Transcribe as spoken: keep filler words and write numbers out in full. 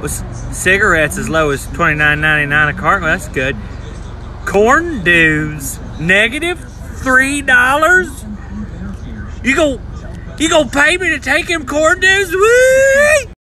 With cigarettes as low as twenty-nine ninety-nine a carton. Well, that's good. Corn dues, negative three dollars. You go, you gonna pay me to take him corn dues? Woo!